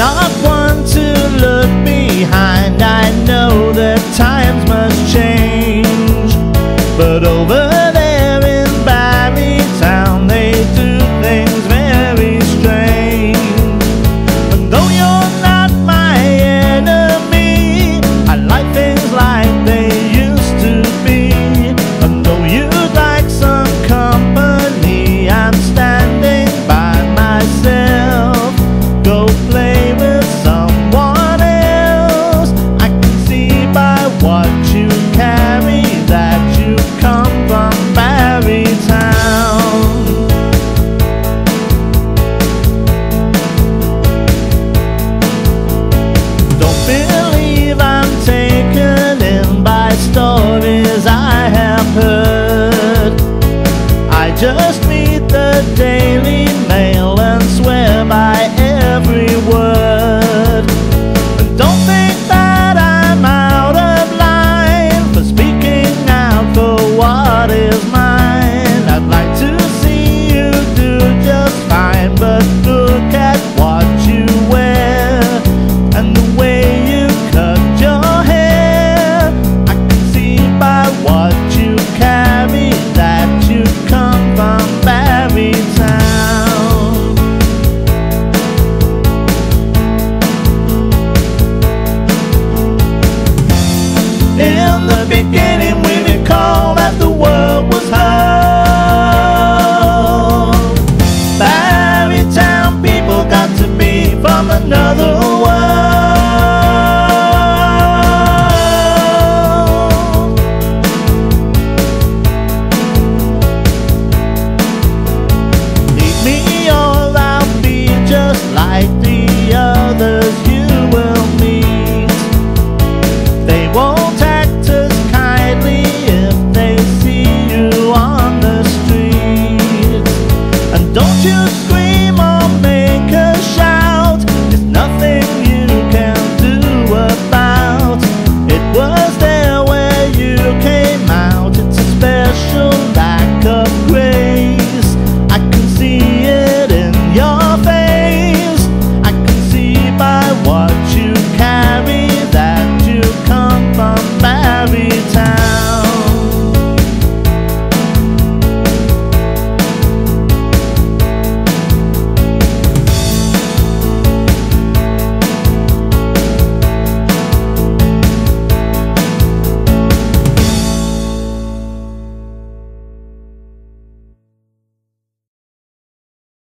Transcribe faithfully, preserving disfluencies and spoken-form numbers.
not one to look behind. I know that times must change, but over there in Barrytown they do things very strange. And though you're not my enemy, I like things like they used to be. And though you'd like some company, I'm standing by myself. Go play with someone else. I can see by what you carry that you come from Barrytown. Don't believe I'm taken in by stories I have heard. I just read the Daily Mail and swear by every word. Don't think that I'm out of line for speaking out for what is mine. I'd like to see you do just fine, but look at what you wear and the way you cut your hair. I can see by what you carry that you come from Barrytown. In the beginning we recall that the world was home. Barrytown people got to be from another